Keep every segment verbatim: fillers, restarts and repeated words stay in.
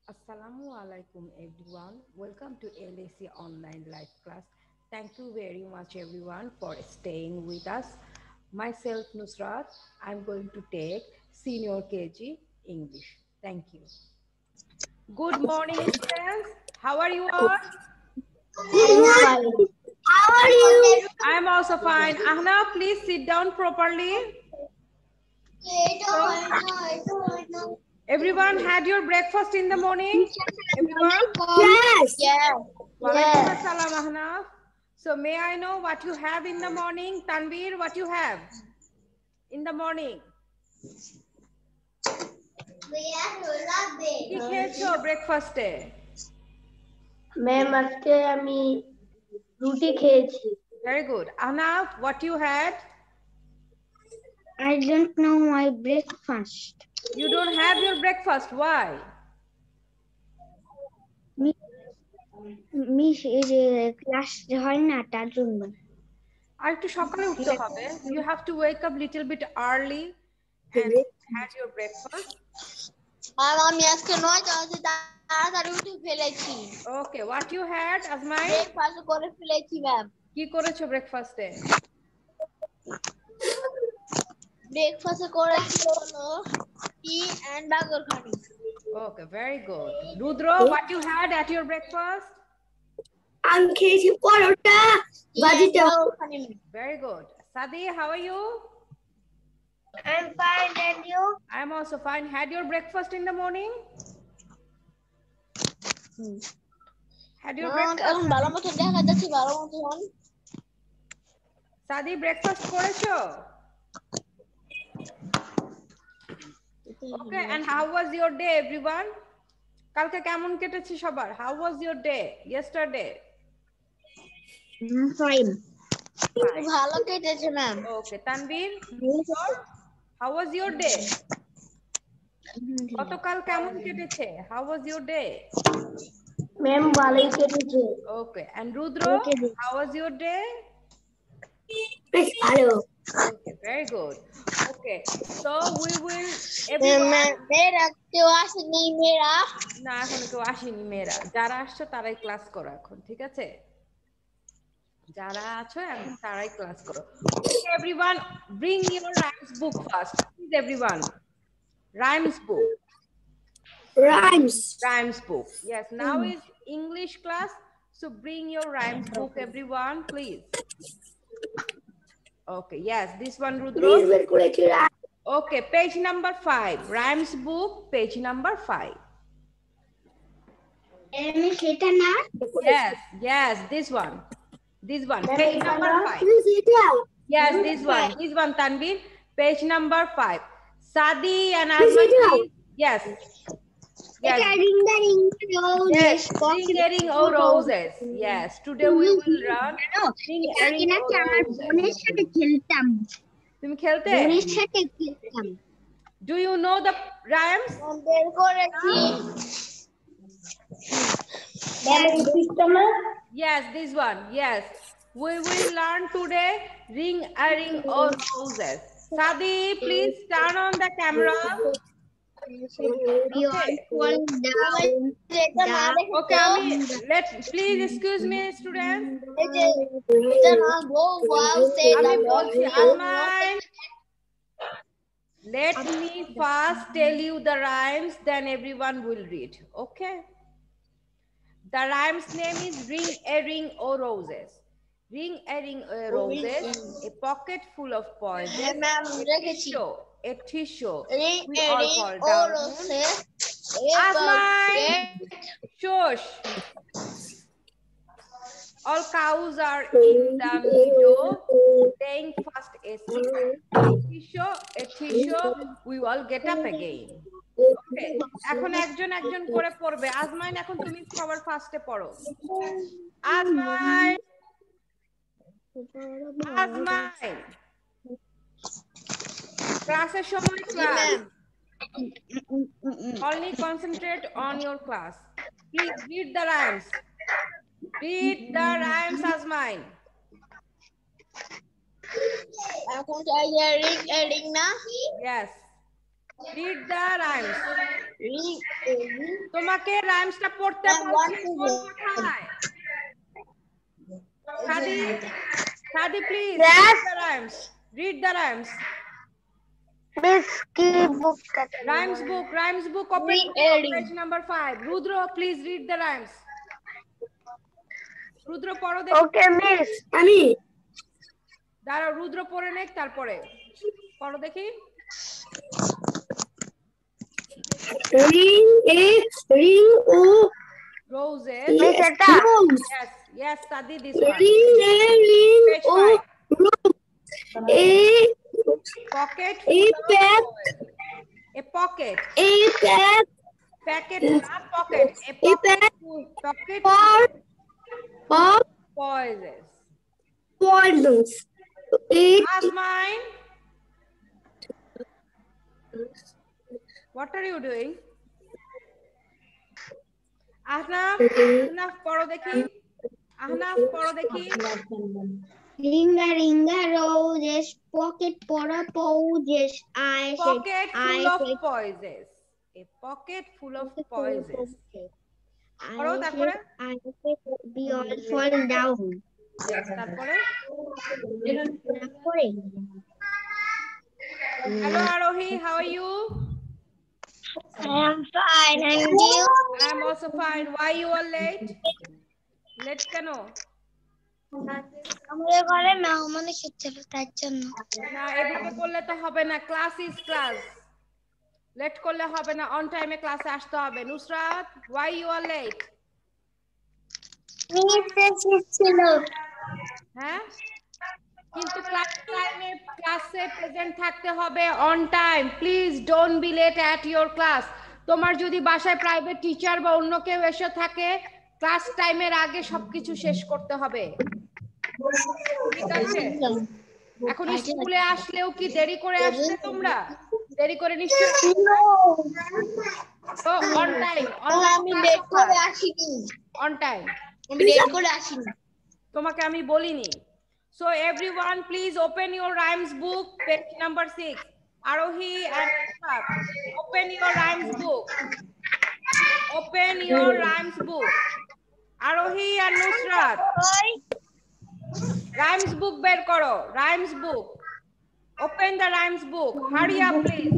Assalamu alaikum everyone. Welcome to L A C online live class. Thank you very much everyone for staying with us. Myself Nusrat, I'm going to take senior K G English. Thank you. Good morning students. How are you all? I'm fine. How are you? I'm also fine. Ahna, please sit down properly. So, everyone had your breakfast in the morning? Everyone? Yes. Yes. Walaikum assalam, Ahnaf. So may I know what you have in the morning? Tanvir, what you have in the morning? কি খেয়েছো ব্রেকফাস্টে? Ma'am আজকে আমি রুটি খেয়েছি। Very good. Ahnaf, what you had? I don't know my breakfast. You don't have your breakfast. Why? Miss এই যে class হয় না তার জন্য। আর একটু সকালে উঠতে হবে। You have to wake up little bit early and have your breakfast. আর আমি আজকে নয়টা বাজে তাড়াতাড়ি উঠে ফেলেছি। Okay, what you had, Azmai? Breakfast করে ফেলেছি ম্যাম। কি করেছো ব্রেকফাস্টে? ব্রেকফাস্ট করেছি হলো tea and bakarkhani. Okay, very good. Rudro, what you had at your breakfast? আমি খেয়েছি পরোটা ভাজিটা। Very good. Sadi, how are you? I'm fine and you? I'm also fine. Had your breakfast in the morning? Had your breakfast? এখন ভালো মতো দেখা যাচ্ছে ভালো মতন। Sadi, breakfast করেছো? Okay, and how was your day everyone? কালকে কেমন কেটেছে সবার? How was your day yesterday? Fine. ভালো কেটেছে ma'am. Okay, Tanvir, how was your day? গতকাল কেমন কেটেছে? How was your day? Ma'am ভালোই কেটেছে। Okay, and Rudro, how was your day? বেশ ভালো। Okay, very good. Okay, so we will everyone. মেয়েরা কেউ আসেনি মেয়েরা? না এখনো কেউ আসেনি মেয়েরা। যারা আসছো তারাই ক্লাস করো এখন, ঠিক আছে? যারা আছো এখন তারাই ক্লাস করো। Okay, everyone, bring your rhymes book first. Please everyone. Rhymes book. Rhymes. Rhymes book. Yes, now is English class. So bring your rhymes book everyone, please. Okay, yes, this one Rudro. Okay, page number five. Rhymes book, page number five. Yes, yes, this one. This one, page number five. Yes, this one. This one, Tanvir. Page number five. Sadi and Azman, please. Yes. Yes. Ring the ring the roses. Yes, ring the ring o roses. Yes, today we will run ring a ring o roses. তুমি খেলতে? Do you know the rhymes? বের করেছি। Yes, this one. Yes. We will learn today ring a ring o roses. Sadi, please turn on the camera. Okay. Okay, Ami, let please excuse me, students. আমি বলছি, Azman, let me first tell you the rhymes, then everyone will read. Okay. The rhyme's name is ring a ring o roses. Ring a ring o roses, a pocket full of poison, a tissue, a tissue. We all fall down. Azman, shush. All cows are in the meadow, playing fast a stick. A tissue, a tissue, we all get up again. Okay, এখন একজন একজন করে পড়বে। আজমাইন এখন তুমি সবার ফার্স্টে পড়ো। আজমাইন, আজমাইন, ক্লাসের সময় class. Only concentrate on your class. Please read the rhymes. Read the rhymes, Azmain. এখন রিং রিং না? Yes. Read the rhymes. Ring ring তোমাকে রাইমসটা পড়তে বলছি কোন কথায় Saadi Saadi please read the rhymes read the rhymes Miss ki book rhymes book rhymes book open page number five Rudra please read the rhymes Rudra পড়ো দেখি Okay miss আমি দাঁড়াও রুদ্র পড়ে নেক তারপরে পড়ো দেখি ring a ring o roses miss এটা yes yes Sadi this one ring a ring page o five rose a pocket a pack a pocket a pack packet not pocket a a pocket pack pocket for of poisons poisons it ask mine what are you doing Ahnaf Ahnaf পড়ো দেখি Ahnaf পড়ো দেখি ringa ringa roses pocket for a poses I pocket full I of poisons a pocket full of poisons পড়ো I তারপরে I be all fall down yes তারপরে তারপরে hello Arohi how are you I am fine and you I am also fine why you are late late কেন আমাদের ঘরে মেহমান এসেছিল তার জন্য না এভাবে করলে তো হবে না ক্লাস ইজ ক্লাস লেট করলে হবে না অন টাইমে ক্লাসে আসতে হবে Nusrat why you are late miss এসেছিল হ্যাঁ কিন্তু ক্লাস টাইমে ক্লাসে প্রেজেন্ট থাকতে হবে on time please don't be late at your class তোমার যদি বাসায় প্রাইভেট টিচার বা অন্য কেউ এসে থাকে ক্লাস টাইমের আগে সবকিছু শেষ করতে হবে ঠিক আছে এখন স্কুলে আসলেও কি দেরি করে আসলে তোমরা দেরি করে নিশ্চয়ই তো অন টাইম আমি লেট করে আসিনি অন টাইম আমি লেট করে আসিনি তোমাকে আমি বলিনি so everyone please open your rhymes book page number six Arohi and Ashraf, open your rhymes book open your rhymes book Arohi and Nusrat rhymes book বের করো rhymes book open the rhymes book hurry up please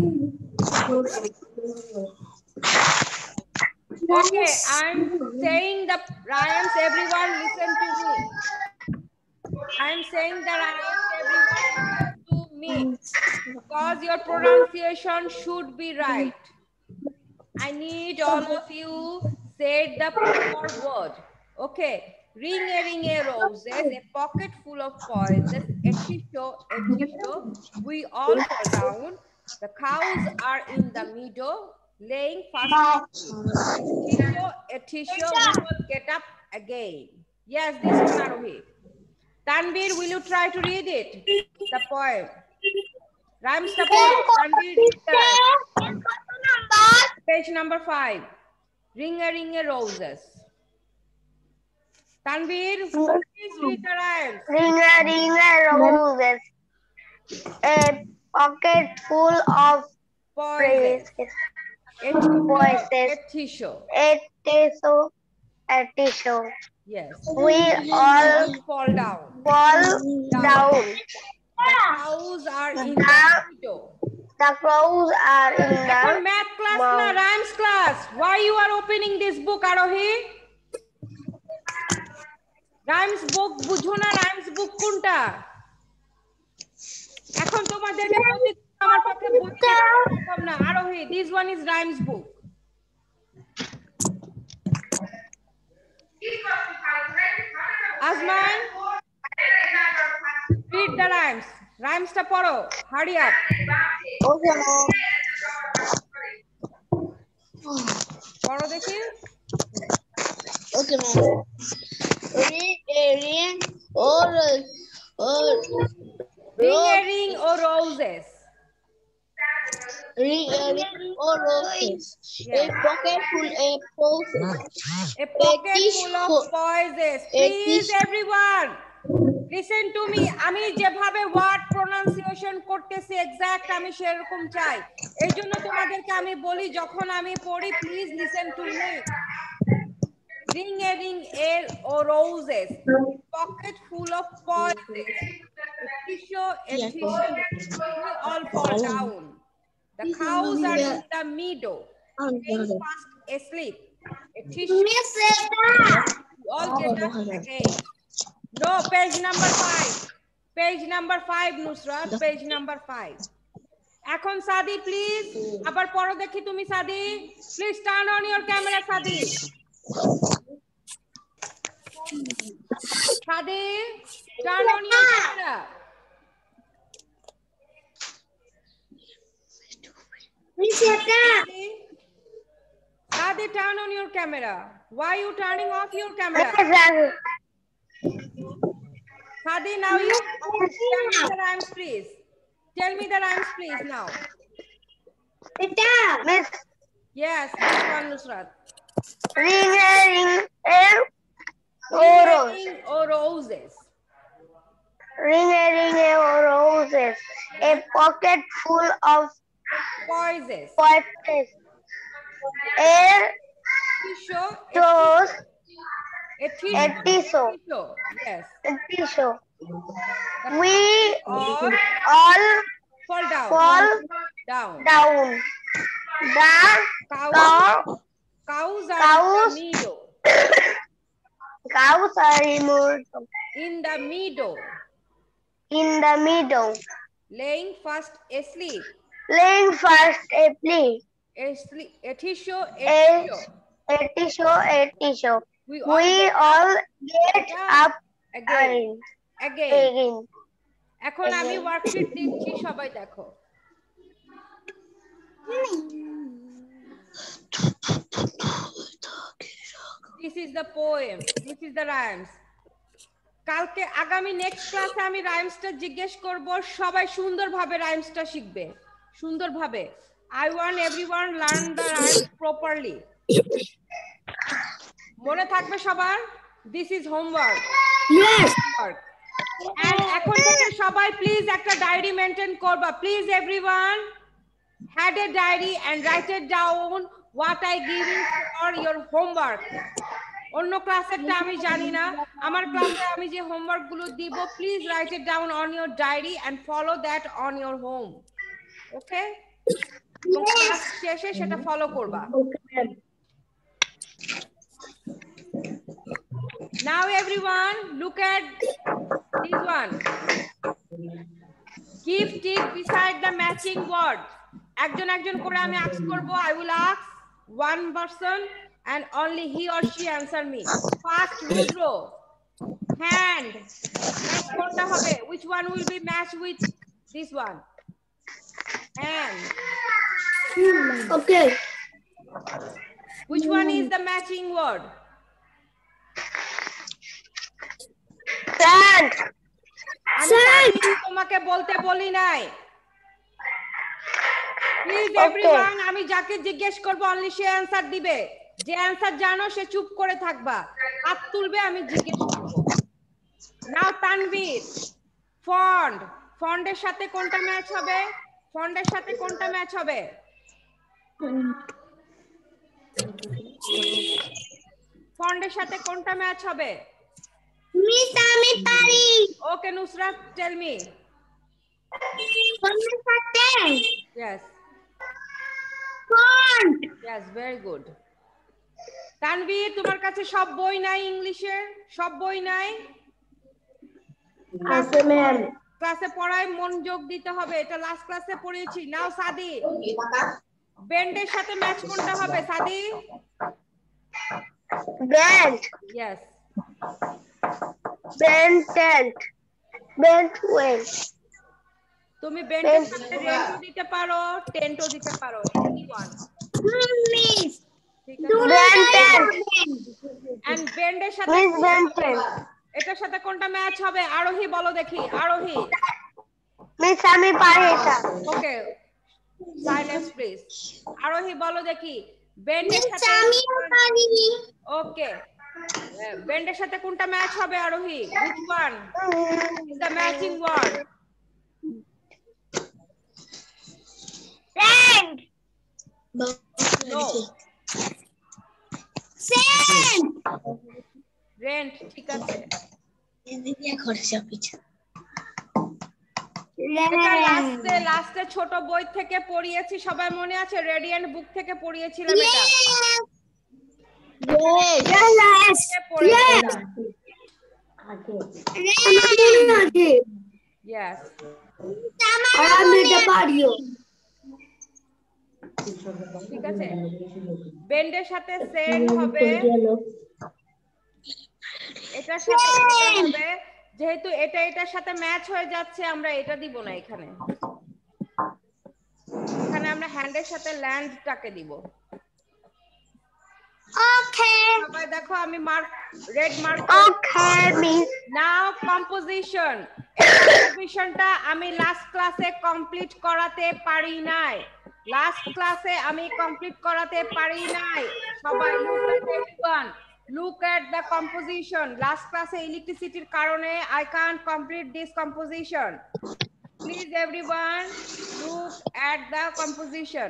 okay I'm saying the rhymes everyone listen to me I'm saying the rhymes everyone listen to me because your pronunciation should be right I need all of you say the proper word okay ring a ring a roses a pocket full of poisons a tissue a tissue we all fall down the cows are in the meadow laying fast a tissue a tissue we will get up again yes this one Arohi Tanvir will you try to read it the poem rhymes the poem Tanvir read the rhymes. Page number five ring a ring a roses Tanvir please read the rhymes ring a ring a roses a pocket full of poisons a Poisons. tissue a tissue a tissue yes we all fall down fall down the cows are in the meadow the crows are in এখন the math class না rhymes class why you are opening this book Arohi rhymes book বুঝো না rhymes book কোনটা এখন তোমাদেরকে প্রতিদিন আমার পক্ষে বুঝতে সম্ভব না Arohi this one is rhymes book Azman read the rhymes rhymes টা পড়ো hurry up ওকে ম্যাম পড়ো দেখি okay ma'am ring a ring or or ring a ring or roses ring a ring or roses a pocket full of poisons a pocket full of poisons please everyone listen to me, আমি যেভাবে word pronunciation করতেছি exact আমি সেরকম চাই। এই জন্য তোমাদেরকে আমি বলি যখন আমি পড়ি please listen to me. Ring a ring এর o' roses, pocket full of poisons, a tissue, a tissue, we all fall down. The cows are in the meadow, lying fast asleep. A tissue, we all get up again. No, page number five. Page number five, Nusrat. Page number five. এখন সাদি please আবার পড়ো দেখি তুমি সাদি। Please turn on your camera Saadi. Saadi turn on your camera. Saadi, turn on your camera. Why are you turning off your camera? Saadi, now you tell me the rhymes, please. Tell me the rhymes, please, now. Miss, Yes, this one, Nusrat. ring a ring a rose. Ring or roses. Ring a ring a roses. A pocket full of Poisons. poisons. Air Tissue. toes. A tissue. A tissue. Tissue. Yes. A tissue. The We all all fall down. fall Down. down. The Cow, cow, cows are Cows. in the meadow. cows are removed In the meadow. in the meadow, Laying fast asleep. laying fast a plea. A, sleep, a tissue, a, A, tissue. a tissue, a tissue. We all We get all get up again. again. Again. again. এখন আমি worksheet দিচ্ছি সবাই দেখো। This is the poem. This is the rhymes. কালকে আগামী next ক্লাসে আমি রাইমসটা জিজ্ঞেস করব, সবাই সুন্দরভাবে রাইমসটা শিখবে সুন্দরভাবে। I want everyone learn the rhymes properly. মনে থাকবে সবার? This is homework. Yes. Homework. And এখন থেকে সবাই প্লিজ একটা ডায়েরি মেইনটেইন করবা। Please everyone had a diary and write it down what I giving for your homework. অন্য ক্লাসেরটা আমি জানি না, আমার ক্লাসে আমি যে হোমওয়ার্ক গুলো দিব please write it down on your diary and follow that on your home. Okay, class শেষে সেটা ফলো করবা। Now everyone look at this one. Keep tick beside the matching word. একজন একজন করে আমি আস্ক করব। I will ask one person and only he or she answer me. First Rudro, hand match কোনটা হবে? Which one will be matched with this one? Hand. Okay. Which one is the matching word? Sand. Sand. তোমাকে বলতে বলি নাই। Please everyone, আমি যাকে জিজ্ঞেস করব অনলি সে অ্যানসার দিবে। যে অ্যানসার জানো সে চুপ করে থাকবা, হাত তুলবে, আমি জিজ্ঞেস করব। নাও তানভীর, ফন্ড, ফন্ডের সাথে কোনটা ম্যাচ হবে? ফন্ডের সাথে কোনটা ম্যাচ হবে? ফন্ডের সাথে কোনটা ম্যাচ হবে? মিস আমি পারি। ওকে নুসরাত, টেল মি। ফন্ডের সাথে Yes. Fond. Yes, very good. Tanvir, তোমার কাছে সব বই নাই ইংলিশের? সব বই নাই? আছে ম্যাম। ক্লাসে পড়ায় মনোযোগ দিতে হবে, এটা লাস্ট ক্লাসে পড়িয়েছি। নাও সাদি, ব্যান্ডের সাথে ম্যাচ কোনটা হবে Saadi? Band. Yes. Band tent. Band well. তুমি ব্যান্ডের সাথে রেন্টও দিতে পারো, টেন্টও দিতে পারো, এনিওয়ান। মিস ঠিক আছে। Band tent. এন্ড ব্যান্ডের সাথে মিস ব্যান্ড টেন্ট। এটার সাথে কোনটা ম্যাচ হবে? আরোহী বলো দেখি, আরোহী। মিস আমি পারি এটা। Okay, silence please. আরোহী বলো দেখি, ব্যান্ডের সাথে। আমি পারি। ওকে, বেন্ডের সাথে কোনটা ম্যাচ হবে আরোহী? Which one is the matching word? Rent. No. Sand. Rent, ঠিক আছে। এটা লাস্টে লাস্টে ছোট বই থেকে পড়িয়েছি, সবাই মনে আছে? রেডিয়েন্ট বুক থেকে পড়িয়েছিলাম এটা। Yes. Yes. Yes. ঠিক আছে, বেন্ডের সাথে সেন্ড হবে, এটার সাথে এটা হবে। যেহেতু এটা এটার সাথে ম্যাচ হয়ে যাচ্ছে, আমরা এটা দিব না এখানে, এখানে আমরা হ্যান্ডের সাথে ল্যান্ডটাকে দিব। Okay. সবাই দেখো আমি mark red mark. Okay, miss. Now composition. এই কম্পোজিশনটা আমি লাস্ট ক্লাসে কমপ্লিট করাতে পারি নাই, লাস্ট ক্লাসে আমি কমপ্লিট করাতে পারি নাই। সবাই look at everyone, look at the composition. Last ক্লাসে ইলেকট্রিসিটির কারণে I can't complete this composition. Please everyone look at the composition.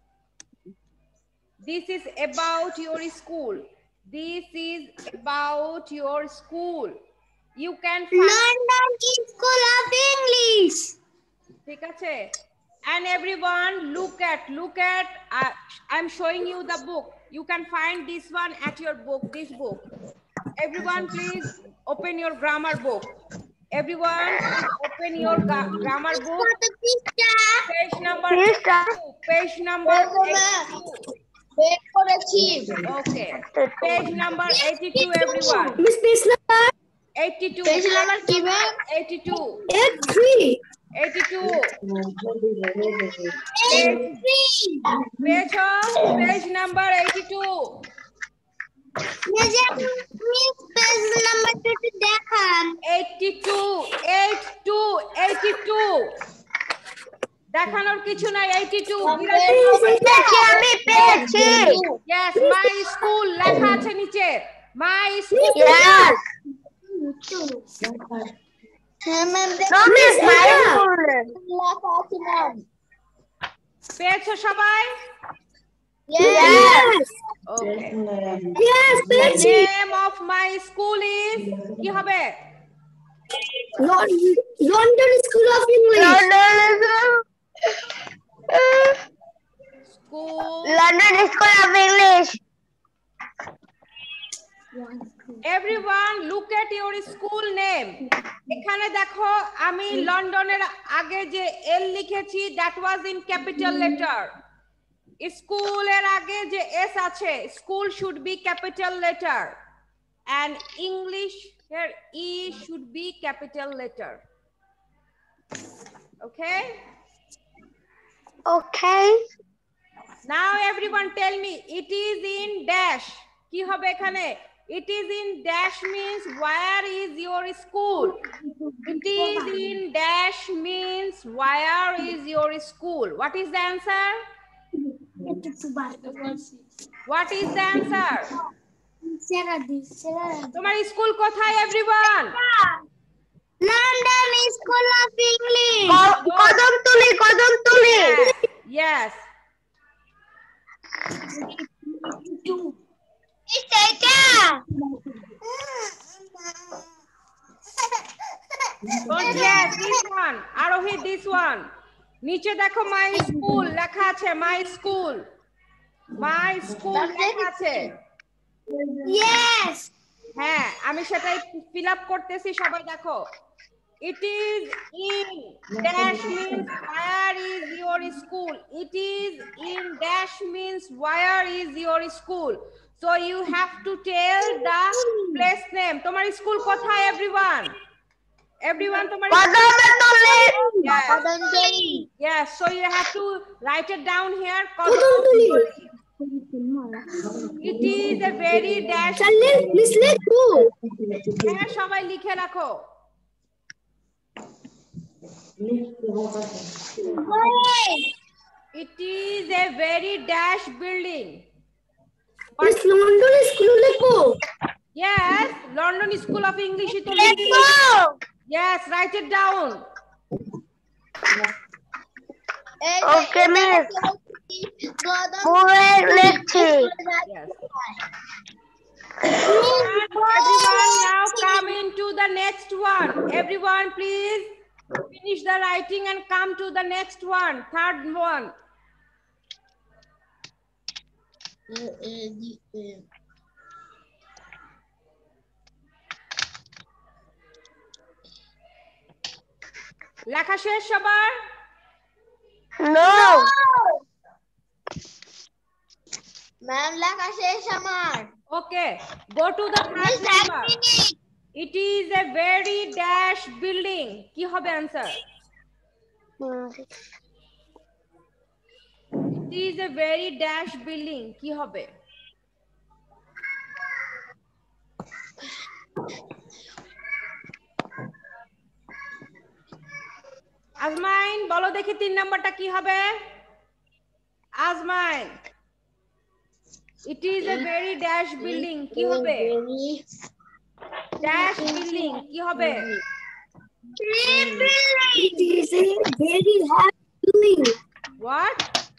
This is about your school. This is about your school. You can find London School of English. ঠিক আছে? And everyone look at look at uh, I'm showing you the book. You can find this one at your book, this book. Everyone please open your grammar book. Everyone please open your grammar book. Page number eighty-two. Page number eighty-two. বের করেছি। Okay. Page number eighty-two, everyone. Miss page number eighty-two. Page number কি ma'am? eighty-two. eighty-three. eighty-two. eighty-three. Page page number eighty-two. Miss page number two দেখান। eighty-two. eighty-two. eighty-two. দেখানোর কিছু নাই। eighty-two পেয়েছি আমি, পেয়েছি। Yes, my school লেখা আছে নিচে। My school. Yes. হ্যাঁ ma'am, No, miss, my school. লেখা আছে ম্যাম। পেয়েছো সবাই? Yes. Okay. Yes, The পেয়েছি। name of my school is কি হবে? London School of English. School. London School of English. Everyone look at your school name. এখানে দেখো আমি লন্ডনের আগে যে এল লিখেছি, that was in capital letter. স্কুলের আগে যে এস আছে, school should be capital letter, and English here E should be capital letter. Okay? Okay. Now everyone tell me, it is in dash. কি হবে এখানে? It is in dash means where is your school? It is in dash means where is your school? What is the answer? What is the answer? তোমার school কোথায় everyone? London School of English. Kadamtali, Kadamtali. Yes. এইটা। Don't yes, this one. Arohi, this one. নিচে দেখো my school লেখা আছে, my school. My school লেখা আছে। Yes. হ্যাঁ, আমি সেটাই ফিল আপ করতেছি, সবাই দেখো। It is in dash means where is your school? It is in dash means where is your school? So you have to tell the place name. তোমার school কোথায় everyone? Everyone তোমার Kadamtali. Yes. Kadamtali. Yes, so you have to write it down here. Kadamtali. It is a very dash. চলে miss লেখো। হ্যাঁ, সবাই লিখে রাখো। It is a very dash building. Miss London school লেখো। Yes, London School of English to yes, write it down. Okay, miss. Yes. Everyone now come into the next one. Everyone please finish the writing and come to the next one, third one. লেখা শেষ সবার? No. Ma'am, লেখা শেষ আমার। Okay, go to the third number. It is a very dash building. কি হবে answer? It is a very dash building. কি হবে? আজমাইন বলো দেখি তিন নাম্বারটা কি হবে? আজমাইন, it is a very dash building. কি হবে? Dash building কি হবে? It is a very hot building. What?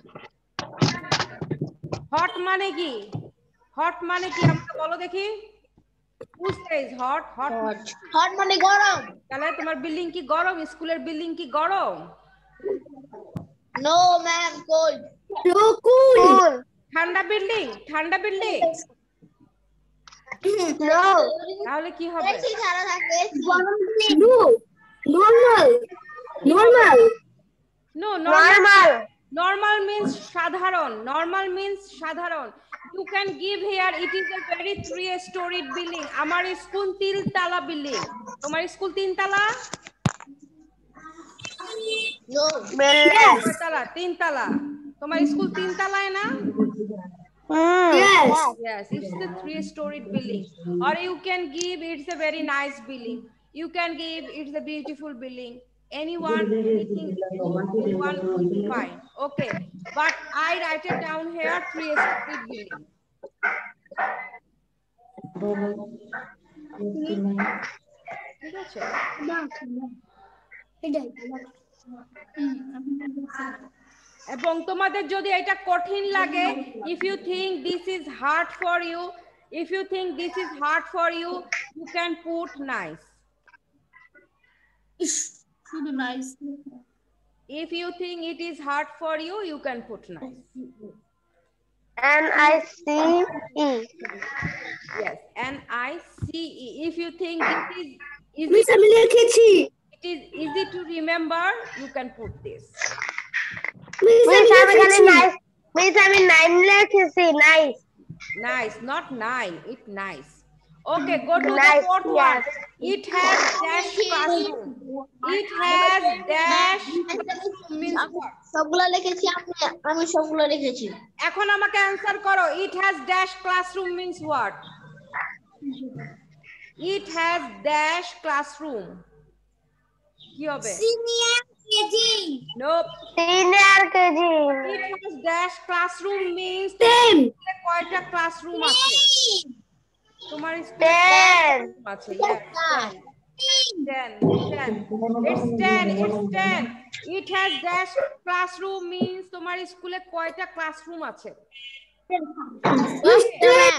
Hot মানে কি? Hot মানে কি আমাকে বলো দেখি? Who says hot? Hot. Hot মানে গরম। তাহলে তোমার বিল্ডিং কি গরম? স্কুলের বিল্ডিং কি গরম? No, ma'am, cold. So cool. ঠান্ডা বিল্ডিং? ঠান্ডা বিল্ডিং? No. তাহলে কি হবে? এসি ছাড়া থাকে। No. Normal. Normal. No, normal. Normal. Normal means সাধারণ. Normal means সাধারণ. You can give here. It is a very three-storied building. আমার স্কুল তিন তালা বিল্ডিং। তোমার স্কুল তিন তালা? No. Yes. কয় তালা? তিন তালা। তোমার স্কুল তিন তালায় না? Yes. Yes, it's the three-storied building. Or you can give it's a very nice building. You can give it's a beautiful building. Anyone, anything, anyone will be fine. Okay, but I write it down here three-storied building. ঠিক আছে? এবং তোমাদের যদি এটা কঠিন লাগে, if you think this is hard for you, if you think this is hard for you, you can put nice. শুধু nice. If you think it is hard for you, you can put nice. N I C E. Yes, N I C E. If you think this is easy, Miss, আমি লিখেছি। it is easy to remember, you can put this. Miss, আমি এখানে nice. Miss, আমি nine লিখেছি, nice. Nice, not nine. It nice. Okay, go to Nice, the fourth yes. one. It has dash classroom. It has dash classroom means what? সবগুলা লিখেছি আমি আমি সবগুলা লিখেছি। এখন আমাকে অ্যানসার করো। It has dash classroom means what? It has dash classroom. কি হবে? Senior KG. Nope. Senior KG. It has dash classroom means Ten. কয়টা ক্লাসরুম আছে? তোমার স্কুলে Ten. আছে? Yes, ten. ten. It's ten. It's ten. It has dash classroom means তোমার স্কুলে কয়টা ক্লাসরুম আছে? Ten.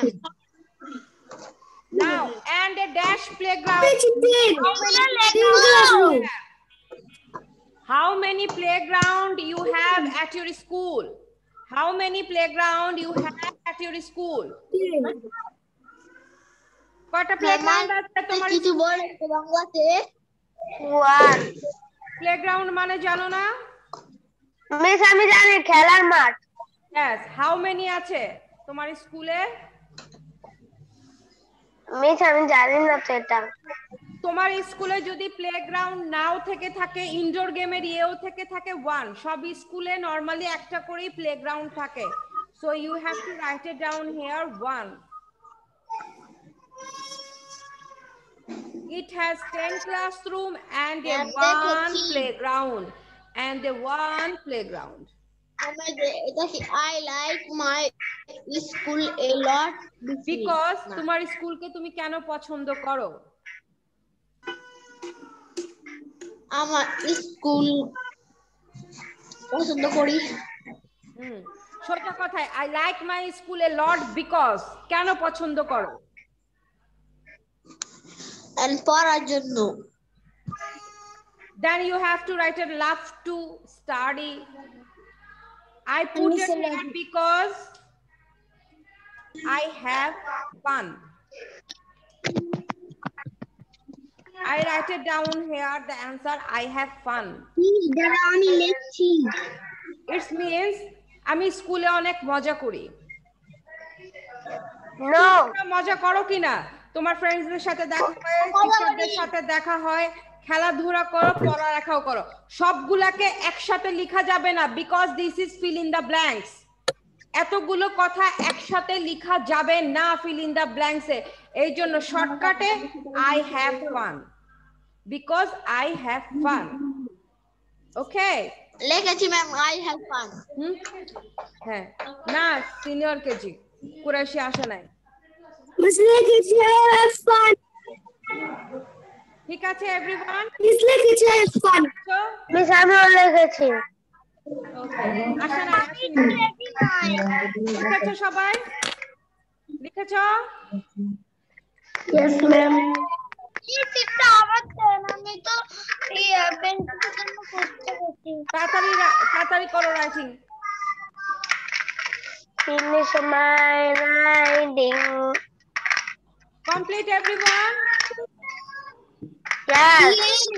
Now, and a dash playground. Ten. How many classroom? How many playground you have at your school? How many playground you have at your school? কয়টা playground আছে তোমার? কিছু বলেছে বাংলাতে। One. প্লেগ্রাউন্ড মানে জানো না? মিস আমি জানি খেলার মাঠ। Yes, how many আছে তোমার স্কুলে? মিস আমি জানি না তো এটা। তোমার স্কুলে যদি প্লেগ্রাউন্ড নাও থেকে থাকে, ইনডোর গেমের ইয়েও থেকে থাকে ওয়ান। সব স্কুলে নরমালি একটা করেই প্লেগ্রাউন্ড থাকে। So you have to write it down here one. It has ten classroom and a one playground and a one playground. I like my school a lot because তোমার স্কুলকে তুমি কেন পছন্দ করো? আমার স্কুল পছন্দ করি। হুম, সোজা কথায় I like my school a lot because কেন পছন্দ করো? and পড়ার জন্য। Then you have to write a love to study. I put it here because I have fun. I write it down here, the answer, I have fun. It means আমি স্কুলে অনেক মজা করি। No. মজা করো কিনা? তোমার ফ্রেন্ডসদের সাথে দেখা হয়, টিচারদের সাথে দেখা হয়, খেলাধুলা করো, পড়ালেখাও করো, সবগুলাকে একসাথে লেখা যাবে না, because this is fill in the blanks. এতগুলো কথা একসাথে লেখা যাবে না fill in the blanks এ। এই জন্য শর্টকাটে I have fun, because I have fun. Okay, লেখেছি ম্যাম I have fun। হুম, হ্যাঁ, না সিনিয়র কেজি কুরাইশি আসে নাই। Miss লেখেছি I have fun। ঠিক আছে এভরিওয়ান? Miss লেখেছি I have fun। Miss আমিও লেখেছি। ওকে, আসে না, লিখেছো সবাই? লিখেছো? Yes ma'am। তাড়াতাড়ি তাড়াতাড়ি করো writing. Finish my writing. Complete everyone? Yes.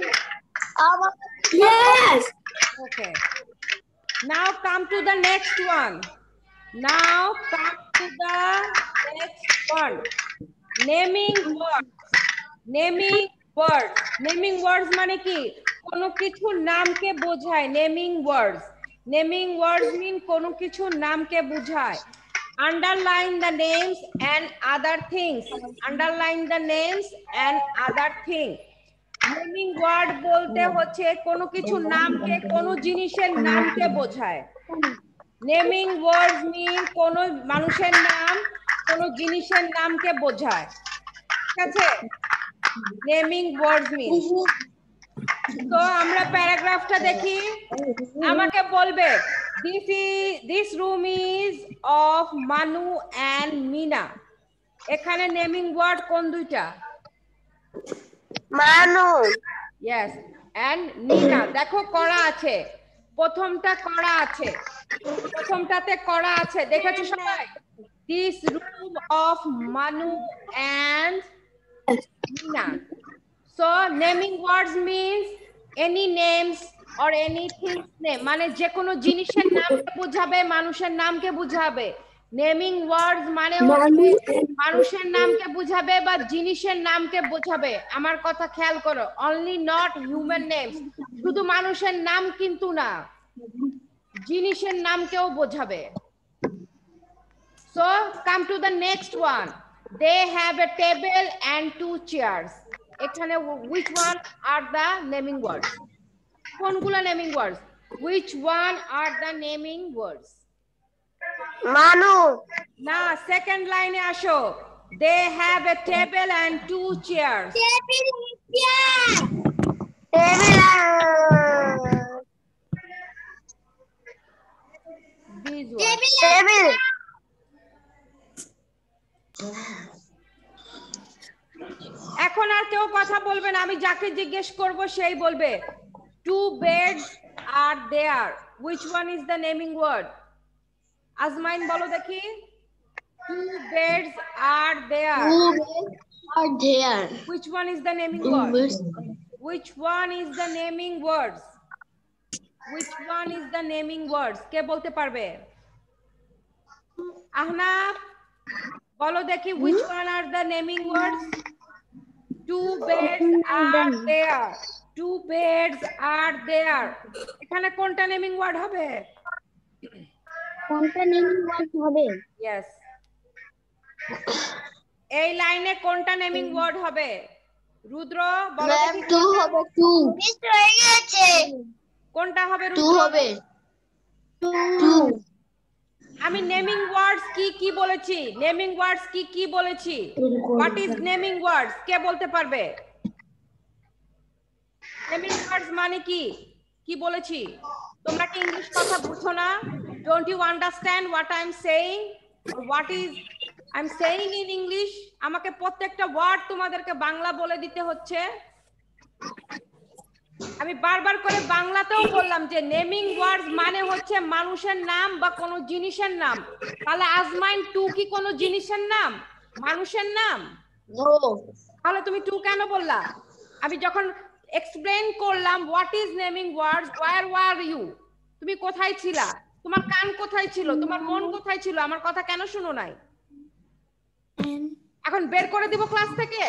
Yes. Okay. Now come to the next one. Now come to the next one. Naming words. Naming words. Naming words মানে কি? কোনো কিছুর নামকে বোঝায় naming words. Naming words mean কোনো কিছুর নামকে বোঝায়। Underline the names and other things. Underline the names and other things. Naming word বলতে হচ্ছে কোনো কিছুর নামকে, কোনো জিনিসের নামকে বোঝায়। Naming words mean কোনো মানুষের নাম, কোনো জিনিসের নামকে বোঝায়। ঠিক আছে? Naming words mean। তো আমরা প্যারাগ্রাফটা দেখি, আমাকে বলবে this is this room is of Manu and Mina। এখানে নেমিং ওয়ার্ড কোন দুইটা? Manu। Yes, and Nina। দেখো করা আছে, প্রথমটা করা আছে, প্রথমটাতে করা আছে, দেখেছো সবাই? This room of Manu and Nina। So naming words means any names or anything name, মানে যে কোনো জিনিসের নামকে বোঝাবে, মানুষের নামকে বোঝাবে। নেমিং ওয়ার্ডস মানে মানুষের নামকে বোঝাবে বা জিনিসের নামকে বোঝাবে। আমার কথা খেয়াল করো, অনলি নট হিউম্যান নেমস, শুধু মানুষের নাম কিন্তু না, জিনিসের নামকেও বোঝাবে। So come to the next one. They have a table and two chairs. এখানে which one are the naming words? কোনগুলো naming words? Which one are the naming words? Manu। না, সেকেন্ড লাইনে আসো। They have a table and two chairs. These ones. Table। এখন আর কেউ কথা বলবে না, আমি যাকে জিজ্ঞেস করব সেই বলবে। Two beds are there. Which one is the naming word? Azmain বলো দেখি। Two beds are there. Two beds are there. Which one is the naming Two word? beds. Which one is the naming words? Which one is the naming words? কে বলতে পারবে? আহনাফ বলো দেখি, which one are the naming words? Two beds are there. Two beds are there. এখানে কোনটা naming word হবে? কোনটা naming word হবে? Yes. এই লাইনে কোনটা নেমিং ওয়ার্ড হবে? রুদ্র বলো দেখি। two হবে two। মিস হয়ে গেছে। কোনটা হবে রুদ্র? two হবে। two. আমি নেমিং ওয়ার্ডস কি কি বলেছি? নেমিং ওয়ার্ডস কি কি বলেছি? What is naming words? কে বলতে পারবে? নেমিং ওয়ার্ডস মানে কি? কি বলেছি? তোমরা কি ইংলিশ কথা বুঝো না? Don't you understand what I am saying? What is I am saying in English? আমাকে প্রত্যেকটা ওয়ার্ড তোমাদেরকে বাংলা বলে দিতে হচ্ছে। আমি বারবার করে বাংলাতেও বললাম যে নেমিং ওয়ার্ডস মানে হচ্ছে মানুষের নাম বা কোনো জিনিসের নাম। তাহলে আজমাইন টু কি কোনো জিনিসের নাম, মানুষের নাম? No. তাহলে তুমি টু কেন বললা? আমি যখন এক্সপ্লেইন করলাম what is naming words, where were you? তুমি কোথায় ছিলা? তোমার কান কোথায় ছিল? তোমার মন কোথায় ছিল? আমার কথা কেন শুনো নাই? এখন বের করে দিব ক্লাস থেকে?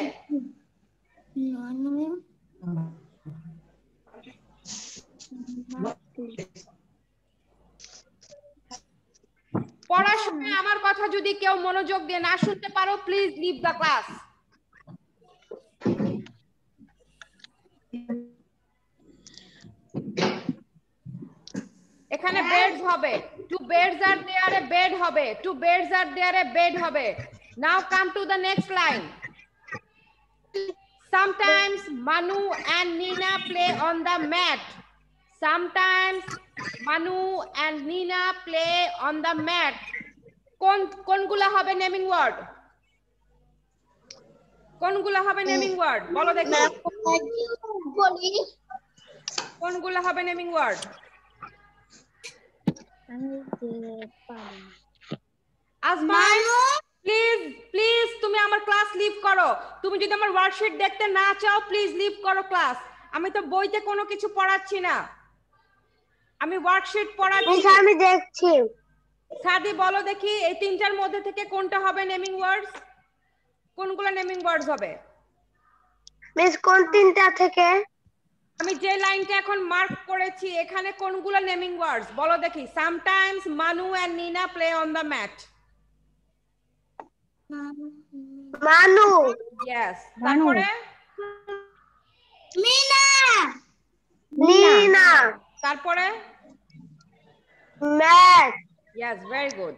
পড়ার সময় আমার কথা যদি কেউ মনোযোগ দিয়ে না শুনতে পারো, প্লিজ লিভ দ্য ক্লাস। এখানে বেডস হবে, two beds are there a bed হবে, two beds are there a bed হবে। Now come to the next line. Sometimes Manu and Nina play on the mat. Sometimes Manu and Nina play on the mat. কোন কোনগুলা হবে naming word? কোনগুলা হবে naming word বলো দেখি? বলি কোনগুলা হবে naming word? Azman please please তুমি আমার ক্লাস লিভ করো। তুমি যদি আমার ওয়ার্কশিট দেখতে না চাও প্লিজ লিভ করো ক্লাস। আমি তো বইতে কোনো কিছু পড়াচ্ছি না, আমি ওয়ার্কশিট পড়াচ্ছি। আমি দেখছি। সাদি বলো দেখি এই তিনটার মধ্যে থেকে কোনটা হবে নেমিং ওয়ার্ডস? কোনগুলো নেমিং ওয়ার্ডস হবে? মিস কোন তিনটা থেকে? আমি যে লাইনটা এখন মার্ক করেছি এখানে কোনগুলো নেমিং ওয়ার্ডস বলো দেখি? Sometimes Manu and Nina play on the mat. Manu. Yes. তারপরে মিনা। নিনা। তারপরে ম্যাট। Yes, very good.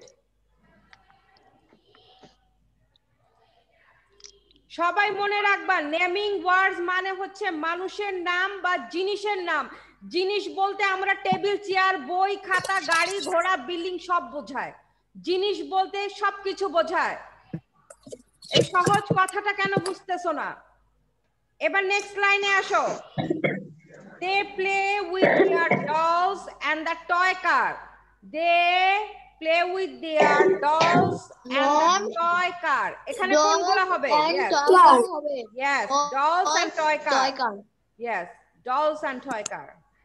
সবাই মনে রাখবা নেমিং ওয়ার্ডস মানে হচ্ছে মানুষের নাম বা জিনিসের নাম। জিনিস বলতে আমরা টেবিল, চেয়ার, বই, খাতা, গাড়ি, ঘোড়া, বিল্ডিং সব বোঝায়। জিনিস বলতে সবকিছু বোঝায়। এই সহজ কথাটা কেন বুঝতেছো না? এবার নেক্সট লাইনে আসো। They play with their dolls and the toy car. They play with their dolls and the toy car. এখানে কোনগুলো হবে? Yes. Yes, dolls and toy car. Yes, dolls and toy car.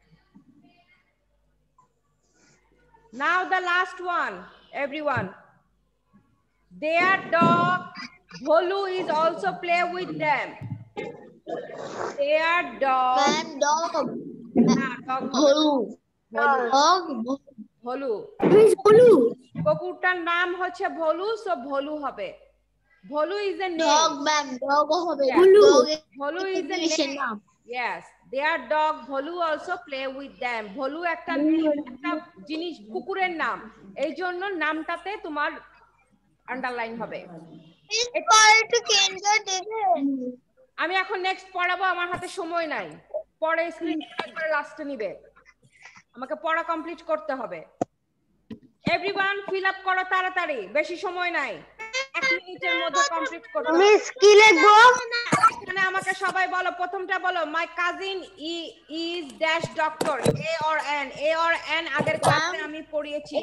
Now the last one, everyone. Their dog Bholu is also play with them. Their dog. Man, dog. Nah, dog. Bholu. Dog. Bhulu. Bhulu. কুকুরটার নাম হচ্ছে Bhulu, so Bholu হবে। Bholu is a name. Dog, man, dog হবে। Bholu. Dog Bholu is a name. Yes, their dog Bholu also play with them. Bholu একটা একটা জিনিস, কুকুরের নাম। এই জন্য নামটাতে তোমার আন্ডারলাইন হবে। আমি এখন নেক্সট পড়াবো, আমার হাতে সময় নাই। পরে স্ক্রিন একবার লাস্টে নিবে, আমাকে পড়া কমপ্লিট করতে হবে। এভরিওয়ান ফিল আপ করো তাড়াতাড়ি, বেশি সময় নাই, এক মিনিটের মধ্যে কমপ্লিট করতে হবে। মিস কি লিখবো? এখানে আমাকে সবাই বলো, প্রথমটা বলো, my cousin is dash doctor. A or an? A or an আগের ক্লাসে আমি পড়িয়েছি।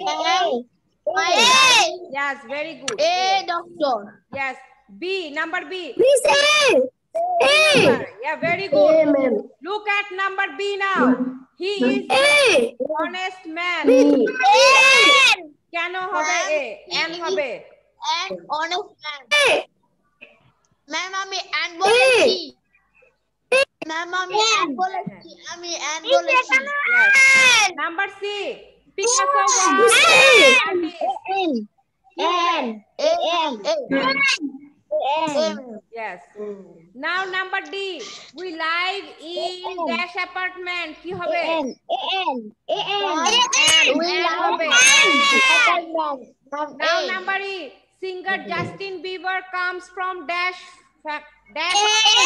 Yes, very good. A doctor. Yes. B, number B. Miss A. A. Yeah, very good. A, ma'am. Look at number B now. He is A. honest man. A. কেন হবে A? N হবে। And honest man. Ma'am, আমি and বলেছি। Ma'am, আমি and বলেছি। আমি and বলেছি। Yes. Number C. Picasso was an artist. N. N. A. A. A. Yes. Now number D. We live in dash apartment. কি হবে? An. An. And We and live হবে। Apartment. Now number E. Singer Justin Bieber comes from dash fa- dash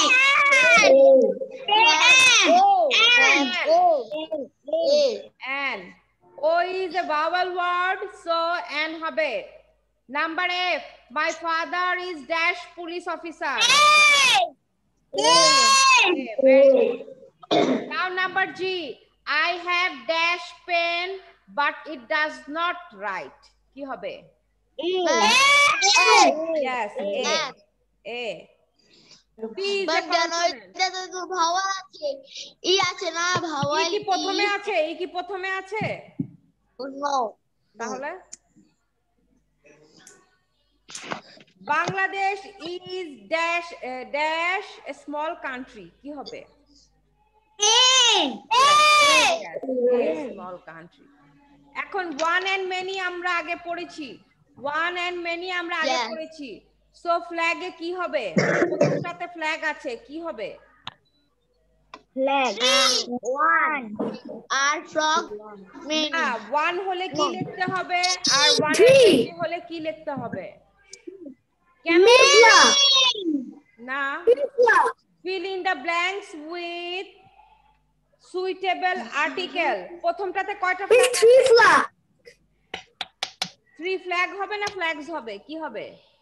and O is a vowel word, so and হবে. Number F. My father is dash police officer. Okay, very good. Now number G. I have dash pen, but it does not write. কি হবে? Yes, A. A. P is a consonant. Bhawal আছে ই আছে না ই ভাওয়াল কি প্রথমে আছে? ই কি প্রথমে আছে? তাহলে Bangladesh is dash uh, dash a small country. কি হবে? Yes, a small country. এখন one and many আমরা আগে পড়েছি। one and many আমরা আগে Yes. পড়েছি। সো ফ্ল্যাগ এ কি হবে? প্রথমটাতে ফ্ল্যাগ আছে, কি হবে? Flag. One. আর ফ্রগ মেনি না, one হলে কি লিখতে হবে আর one হলে কি লিখতে হবে? কেন? না, fill in the blanks with suitable article. প্রথমটাতে কয়টা flag? Three flag. Three flag হবে না ফ্ল্যাগস হবে? কি হবে?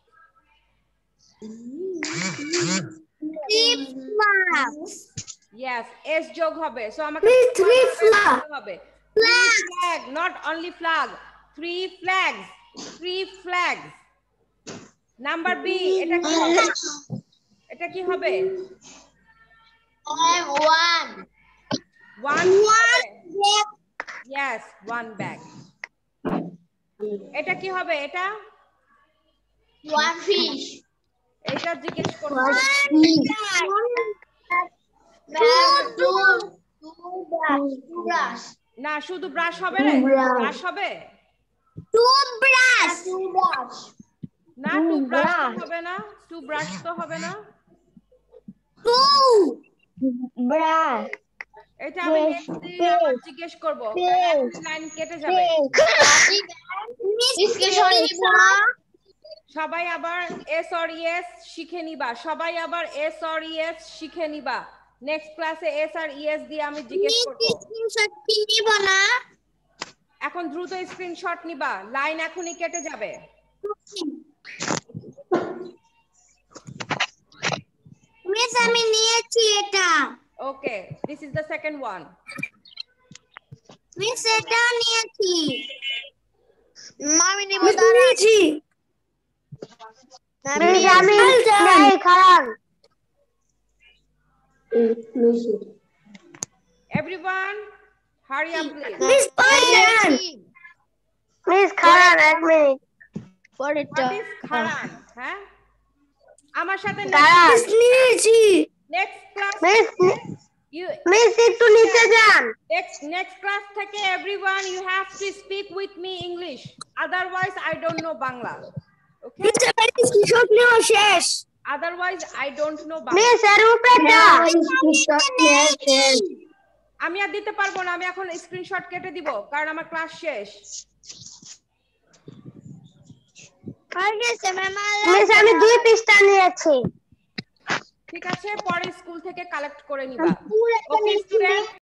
Three flags. Yes, s যোগ হবে। সো আমাকে three flag. হবে। Three flag, not only flag. Three flags. Three flags. Number B, এটা কি হবে? এটা কি হবে? One One. One. Yes, one bag. এটা কি হবে? এটা ওয়ান ফিশ এটা জিজ্ঞেস করব। না, শুধু ব্রাশ হবে না? ব্রাশ হবে? Toothbrush. না, টু ব্রাশ হবে না? টু ব্রাশ তো হবে না? Two. Brush. এটা আমি নেক্সট দিন আবার জিজ্ঞেস করব। লাইন কেটে যাবে। সবাই আবার এস অর ইএস শিখে নিবা। সবাই আবার এস অর ইএস শিখে নিবা। নেক্সট ক্লাসে এস আর ইএস দিয়ে আমি জিজ্ঞেস করব। এখন দ্রুত স্ক্রিনশট নিবা, লাইন এখনই কেটে যাবে। মিস আমি নিয়েছি এটা। Okay, this is the second one. Miss এটা নিয়েছি। মামি নিব নিয়েছি। মিস আমি নাই খারাপ। Everyone, hurry up please. Miss পাইলেন। মিস খারাপ এক মিনিট। What is খারান? হ্যাঁ, আমার সাথে মিস নিয়েছি। Next class miss you miss একটু নিচে যান। next next class থেকে everyone you have to speak with me English, otherwise I don't know Bangla. Okay, miss আমার স্ক্রিনশট নেওয়া শেষ। otherwise I don't know Bangla. Miss এর উপরেটা স্ক্রিনশট নেওয়া শেষ। আমি আর দিতে পারবো না, আমি এখন স্ক্রিনশট কেটে দিব কারণ আমার ক্লাস শেষ। মিস আমি দুই পৃষ্ঠা নিয়েছি। ঠিক আছে, পরে স্কুল থেকে কালেক্ট করে নিবা। Okay student.